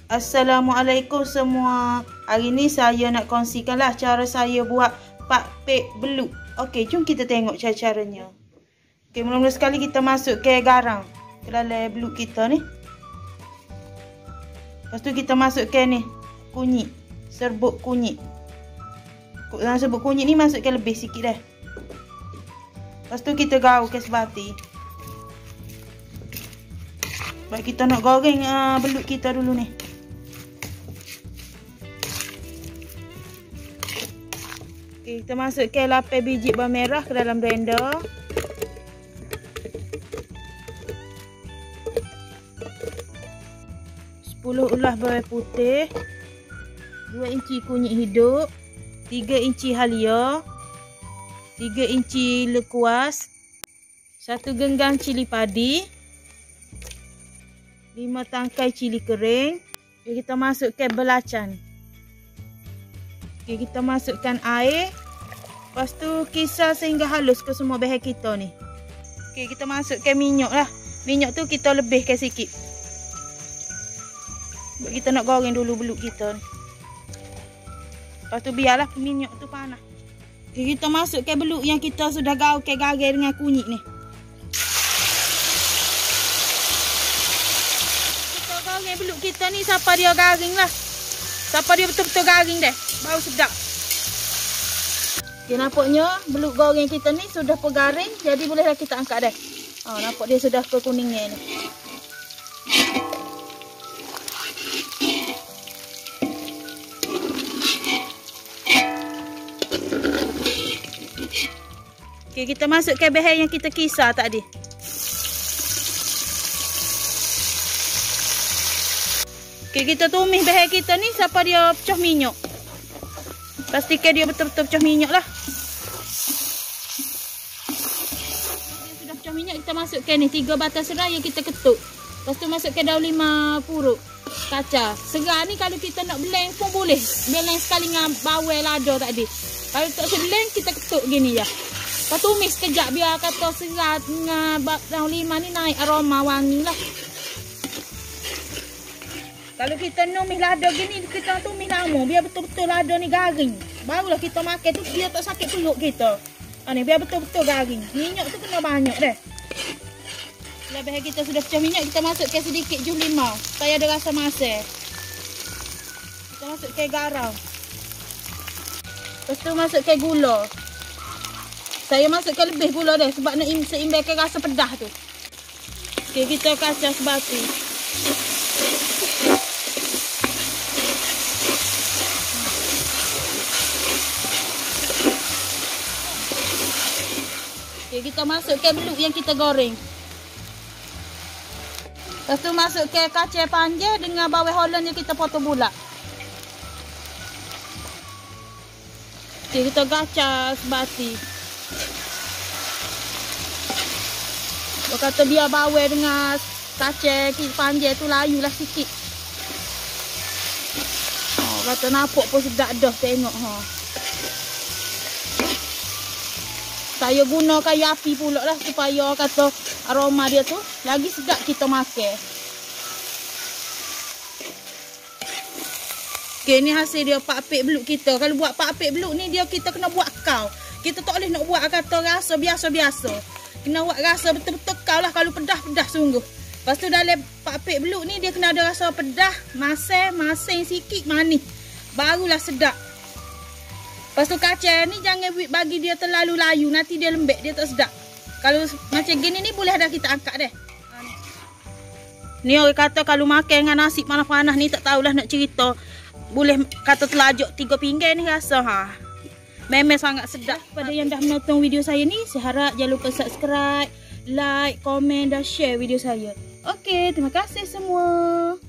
Assalamualaikum semua. Hari ni saya nak kongsikanlah cara saya buat pakpik belut. Okey, jom kita tengok cara-caranya. Okey, mula-mula sekali kita masuk ke garang ke dalam belut kita ni. Lepas tu kita masuk ke ni kunyit, serbuk kunyit. Dalam serbuk kunyit ni masuk ke lebih sikit dah. Lepas tu kita gaul ke sebati. Baik, kita nak goreng belut kita dulu ni. Okay, kita masuk ke 8 biji bawang merah ke dalam blender. Sepuluh ulah bawang putih, 2 inci kunyit hidup, 3 inci halia, 3 inci lekuas, 1 genggam cili padi, 5 tangkai cili kering. Okay, kita masukkan belacan. Okay, kita masukkan air. Lepas tu kisar sehingga halus ke semua bahan kita ni. Okay, kita masukkan minyak lah. Minyak tu kita lebihkan sikit. Kita nak goreng dulu belut kita ni. Lepas tu biarlah minyak tu panas. Okay, kita masukkan belut yang kita sudah gaulkan garing dengan kunyit ni. Kita goreng belut kita ni sampai dia garing lah. Sampai dia betul-betul garing dah. Bau sedap. Okay, nampaknya belut goreng kita ni sudah garing. Jadi bolehlah kita angkat dah. Nampak dia sudah kekuningnya ni. Okay, kita masukkan bahan yang kita kisar tadi. Okay, kita tumis bahan kita ni sampai dia pecah minyak. Pastikan dia betul-betul pecah minyak lah. Dia sudah pecah minyak, kita masukkan ni 3 batang serai yang kita ketuk. Lepas tu masukkan daun 5 purut kaca. Serai ni kalau kita nak blend pun boleh. Blend sekali dengan bawang lada tadi. Kalau tak blend, kita ketuk gini je. Lepas tumis sekejap biar kata serai dengan daun 5 ni naik aroma wangi lah. Kalau kita numis lada gini, kita tumis lama biar betul-betul lada ni garing. Barulah kita makan tu biar tak sakit perut kita. Ni biar betul-betul garing. Minyak tu kena banyak dah. Bila bahan kita sudah pecah minyak, kita masukkan sedikit jus limau supaya ada rasa masak. Kita masukkan garam. Lepas tu masukkan gula. Saya masukkan lebih gula dah sebab nak seimbangkan rasa pedas tu. Okey, kita kacau sebati. Okay, kita masukkan belut yang kita goreng. Lepas tu masukkan kacang panjang dengan bawang holland yang kita potong bulat. Okay, kita gacah sebati. Kata biar bawang dengan kacang panjang tu layulah sikit. Kata nampak pun sedap dah tengok Saya guna kayu api pula lah supaya kata aroma dia tu lagi sedap kita makan. Okay, ni hasil dia pakpik belut kita. Kalau buat pakpik belut ni dia kita kena buat kau. Kita tak boleh nak buat kata rasa biasa-biasa. Kena buat rasa betul-betul kau lah kalau pedas-pedas sungguh. Lepas tu dalam pakpik belut ni dia kena ada rasa pedas, masin sikit, manis. Barulah sedap. Lepas tu kacang ni jangan bagi dia terlalu layu. Nanti dia lembek, dia tak sedap. Kalau macam gini ni boleh dah kita angkat dah. Ni orang kata kalau makan dengan nasi panas-panas ni tak tahulah nak cerita. Boleh kata telajak 3 pinggan ni rasa memang sangat sedap. Pada yang dah menonton video saya ni, saya harap jangan lupa subscribe, like, komen dan share video saya. Okey, terima kasih semua.